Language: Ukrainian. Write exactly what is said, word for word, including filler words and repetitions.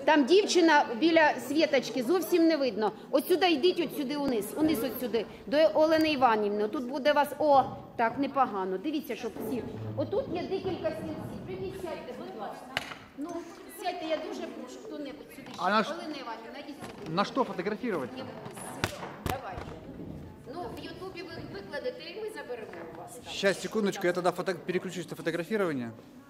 Там дівчина біля Світочки, зовсім не видно. От сюди йдіть, от сюди униз, униз от сюди, до Олени Іванівни. Тут буде вас, о, так, непогано. Дивіться, щоб всі. Отут є декілька стільців. Привіт, сядьте, будь ласка. Ну, сядьте, я дуже прошу, хто-небудь сюди. А наш... Олена Іванівна, йдіть сюди. На что фотографировать? Давайте. Ну, в Ютубі ви викладете, і ми заберемо у вас. Сейчас, секундочку, я тогда фото... переключусь на фотографирование.